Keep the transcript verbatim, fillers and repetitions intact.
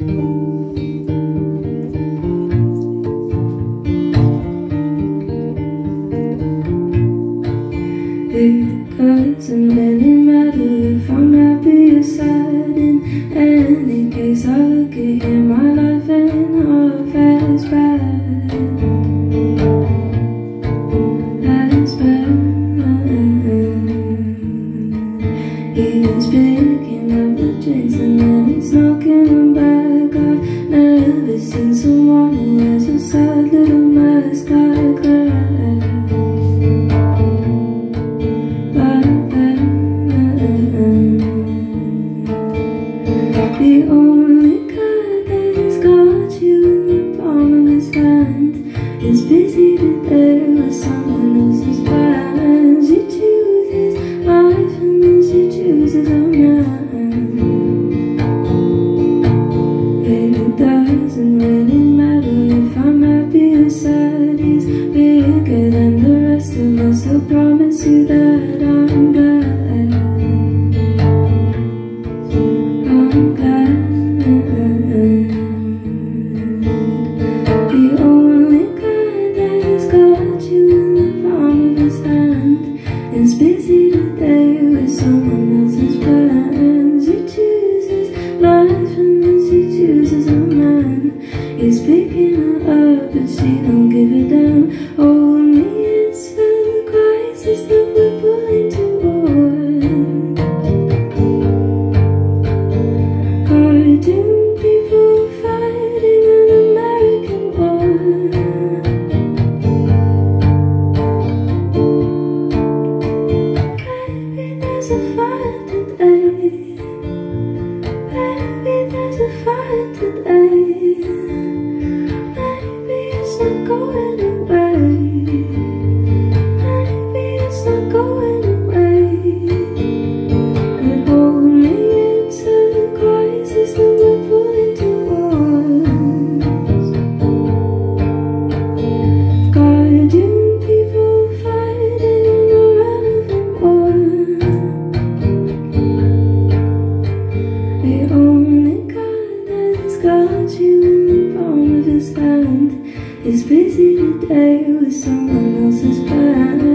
It doesn't really matter if I'm happy or sad. In any case, I look at him, my life ain't half as bad. As bad. He's picking up the drinks and then he's knocking them back. I've never seen someone who has a sad little mask like that. The only guy that's got you in the palm of his hand is busy today with someone else's plans. He chooses life and then she chooses a man. It doesn't really matter if I'm happy or sad. He's bigger than the rest of us. I'll promise you that I'm glad. I'm glad. The only guy that's got you in the palm of his hand is busy today with someone else's plans. He chooses life and then she chooses a man. He's picking her up but she don't give a damn. Only it's the crisis that we're pulling toward. Cartoon people fighting an American war. Maybe there's a fight today. Maybe there's a fight today. Maybe it's not going away. Maybe it's not going away. But hold me, it's a crisis that we're pulling towards. Guardian people fighting an irrelevant war. The only guy that's got you in the palm of his hand is busy today with someone else's plan.